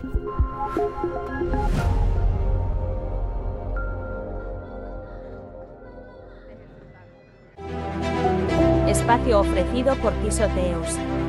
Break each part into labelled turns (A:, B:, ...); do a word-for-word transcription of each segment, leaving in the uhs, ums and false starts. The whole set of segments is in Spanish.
A: Espacio ofrecido por Pisoteos.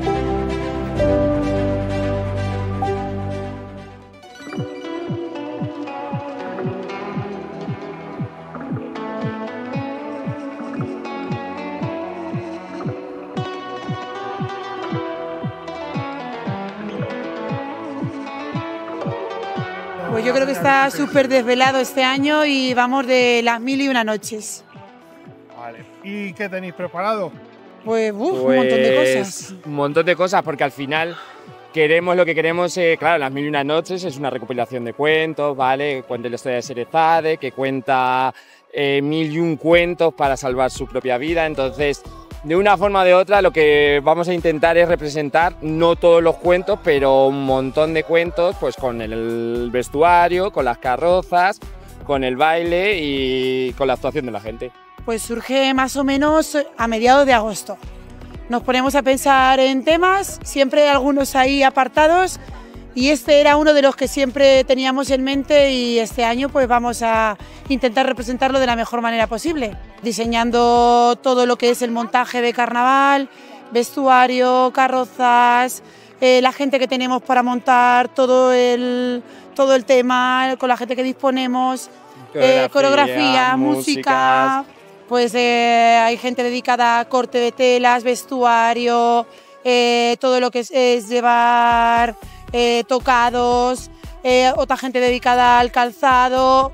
B: Pues yo creo que está súper desvelado este año y vamos de las mil y una noches.
C: Vale. ¿Y qué tenéis preparado?
B: Pues, uf,
D: Pues,
B: un montón de cosas.
D: Un montón de cosas, porque al final queremos lo que queremos, eh, claro, Las Mil y Una Noches es una recopilación de cuentos, ¿vale? Cuenta la historia de Sherezade, que cuenta eh, mil y un cuentos para salvar su propia vida. Entonces, de una forma o de otra, lo que vamos a intentar es representar, no todos los cuentos, pero un montón de cuentos, pues con el vestuario, con las carrozas, con el baile y con la actuación de la gente.
B: Pues surge más o menos a mediados de agosto. Nos ponemos a pensar en temas, siempre hay algunos ahí apartados y este era uno de los que siempre teníamos en mente y este año pues vamos a intentar representarlo de la mejor manera posible, diseñando todo lo que es el montaje de carnaval, vestuario, carrozas, eh, la gente que tenemos para montar todo el, todo el tema, con la gente que disponemos, coreografía, eh, coreografía música...
D: música.
B: Pues eh, hay gente dedicada a corte de telas, vestuario, eh, todo lo que es, es llevar eh, tocados, eh, otra gente dedicada al calzado,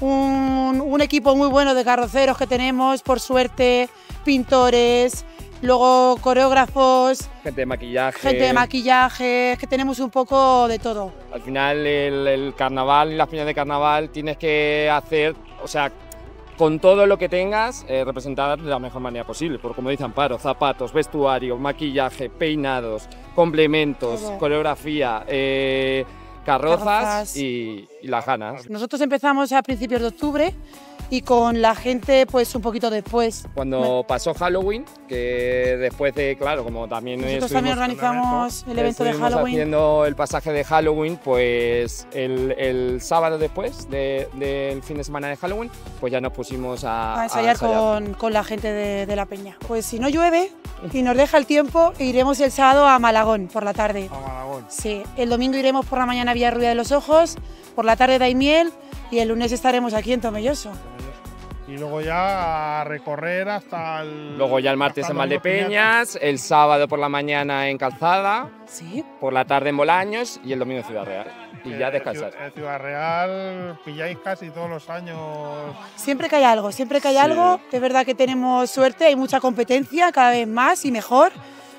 B: un, un equipo muy bueno de carroceros que tenemos, por suerte, pintores, luego coreógrafos,
D: Gente de maquillaje.
B: gente de maquillaje, que tenemos un poco de todo.
D: Al final el, el carnaval y las peñas de carnaval tienes que hacer, o sea, con todo lo que tengas, eh, representar de la mejor manera posible, por como dice Amparo, zapatos, vestuario, maquillaje, peinados, complementos,
B: todo.
D: Coreografía, eh, carrozas,
B: Carrozas.
D: Y, y las ganas.
B: Nosotros empezamos a principios de octubre y con la gente pues un poquito después.
D: Cuando pasó Halloween, que después de, claro, como también
B: Nosotros
D: estuvimos,
B: también organizamos el evento de
D: estuvimos
B: Halloween.
D: haciendo el pasaje de Halloween, pues el, el sábado después de- del fin de semana de Halloween, pues ya nos pusimos a,
B: A ensayar, Con, con la gente de, de la peña. Pues si no llueve y nos deja el tiempo, iremos el sábado a Malagón por la tarde.
C: A Malagón.
B: Sí, el domingo iremos por la mañana a Villarrubia de los Ojos, por la tarde Daimiel y el lunes estaremos aquí en Tomelloso.
C: Y luego ya a recorrer hasta el...
D: Luego ya el martes
C: hasta
D: en
C: los
D: Valdepeñas, el sábado por la mañana en Calzada,
B: Sí.
D: por la tarde en Bolaños y el domingo en Ciudad Real. Y ya descansar.
C: En Ciudad Real pilláis casi todos los años.
B: Siempre que hay algo, siempre que hay
D: Sí.
B: algo, es verdad que tenemos suerte, hay mucha competencia, cada vez más y mejor,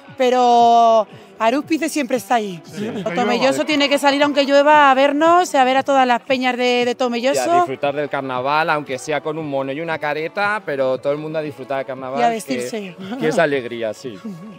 B: pero Arúspice siempre está ahí.
C: Sí,
B: O
C: aunque
B: Tomelloso
C: llueva.
B: tiene que salir aunque llueva a vernos, a ver a todas las peñas de, de
D: Y a
B: Tomelloso
D: disfrutar del carnaval, aunque sea con un mono y una careta, pero todo el mundo a disfrutar del carnaval.
B: y a
D: que-
B: vestirse.
D: Que, es alegría, sí.